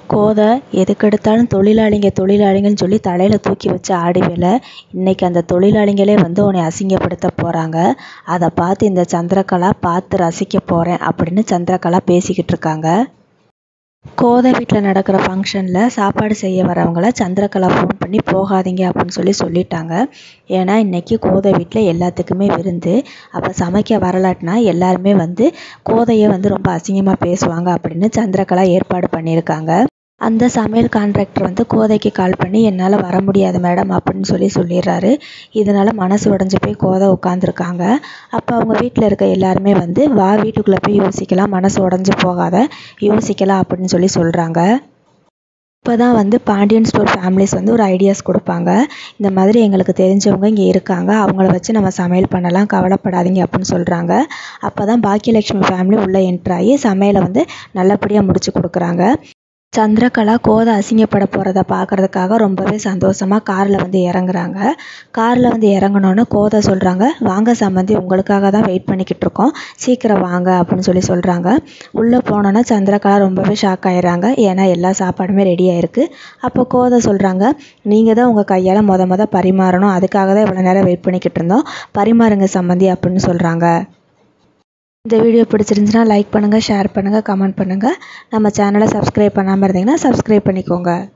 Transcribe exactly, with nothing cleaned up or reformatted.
கோதை எதுக்கெடுத்தாலும் தொழிலாளிங்க தொழிலாளிங்கன்னு சொல்லி தலையில் தூக்கி வச்சு ஆடி வேலை. இன்றைக்கி அந்த தொழிலாளிங்களே வந்து உன்னை அசிங்கப்படுத்த போகிறாங்க. அதை பார்த்து இந்த சந்திரகலா பார்த்து ரசிக்க போகிறேன் அப்படின்னு சந்திரகலா பேசிக்கிட்டு இருக்காங்க. கோதை வீட்டில் நடக்கிற ஃபங்க்ஷனில் சாப்பாடு செய்ய வரவங்கள சந்திரகலா ஃபோன் பண்ணி போகாதீங்க அப்படின்னு சொல்லி சொல்லிட்டாங்க. ஏன்னா இன்றைக்கி கோதை வீட்டில் எல்லாத்துக்குமே விருந்து. அப்போ சமைக்க வரலாட்டினா எல்லாருமே வந்து கோதையை வந்து ரொம்ப அசிங்கமாக பேசுவாங்க அப்படின்னு சந்திரகலா ஏற்பாடு பண்ணியிருக்காங்க. அந்த சமையல் கான்ட்ராக்டர் வந்து கோதைக்கு கால் பண்ணி என்னால் வர முடியாது மேடம் அப்படின்னு சொல்லி சொல்லிடுறாரு. இதனால் மனசு உடஞ்சி போய் கோதை உட்காந்துருக்காங்க. அப்போ அவங்க வீட்டில் இருக்க எல்லாருமே வந்து வா வீட்டுக்குள்ளே போய் யோசிக்கலாம், மனசு உடஞ்சி போகாத யோசிக்கலாம் அப்படின்னு சொல்லி சொல்கிறாங்க. இப்போ தான் வந்து பாண்டியன் ஸ்டோர் ஃபேமிலிஸ் வந்து ஒரு ஐடியாஸ் கொடுப்பாங்க. இந்த மாதிரி எங்களுக்கு தெரிஞ்சவங்க இங்கே இருக்காங்க, அவங்கள வச்சு நம்ம சமையல் பண்ணலாம், கவலைப்படாதீங்க அப்படின்னு சொல்கிறாங்க. அப்போ தான் பாக்கியலட்சுமி ஃபேமிலி உள்ளே என்ட்ராகி சமையலை வந்து நல்லபடியாக முடிச்சு கொடுக்குறாங்க. சந்திரகலா கோதை அசிங்கப்பட போகிறத பார்க்குறதுக்காக ரொம்பவே சந்தோஷமாக காரில் வந்து இறங்குறாங்க. காரில் வந்து இறங்கினோன்னே கோதை சொல்கிறாங்க, வாங்க சம்மந்தி, உங்களுக்காக தான் வெயிட் பண்ணிக்கிட்டு இருக்கோம், சீக்கிரம் வாங்க அப்படின்னு சொல்லி சொல்கிறாங்க. உள்ளே போனோன்னா சந்திரகலா ரொம்பவே ஷாக் ஆகிடுறாங்க. ஏன்னா எல்லா சாப்பாடுமே ரெடி ஆகிருக்கு. அப்போ கோதை சொல்கிறாங்க, நீங்கள் தான் உங்கள் கையால் மொத மொதல் பரிமாறணும், அதுக்காக தான் இவ்வளோ நேரம் வெயிட் பண்ணிக்கிட்டு இருந்தோம், பரிமாறுங்க சம்மந்தி அப்படின்னு சொல்கிறாங்க. இந்த வீடியோ பிடிச்சிருந்துச்சுன்னா லைக் பண்ணுங்கள், ஷேர் பண்ணுங்கள், கமெண்ட் பண்ணுங்கள். நம்ம சேனலை சப்ஸ்கிரைப் பண்ணாமல் இருந்தீங்கன்னா சப்ஸ்கிரைப் பண்ணிக்கோங்க.